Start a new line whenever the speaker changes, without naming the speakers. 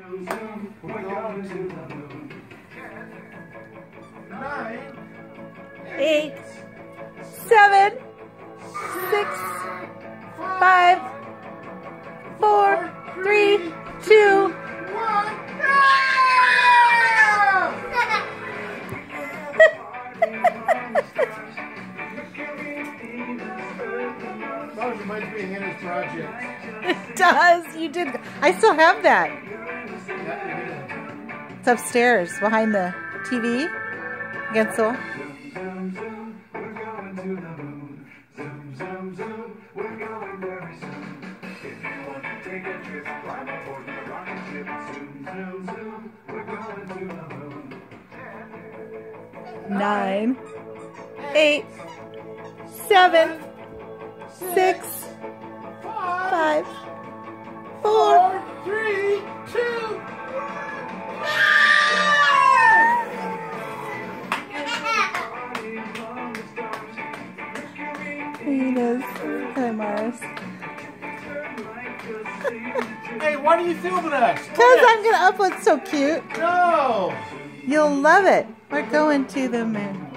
We're going to the moon. 9,
8, 7, 6, 5, 4, 3, 2.
1. That reminds me of Hannah's project.
It does. You did. I still have that. It's upstairs behind the TV. Against the wall. Nine, 8, 7, 6, 5, 4,
3, 2.
Venus. Hi, Mars.
Hey, why do you filming us?
Because I'm going to upload. So cute.
No!
You'll love it. We're going to the moon.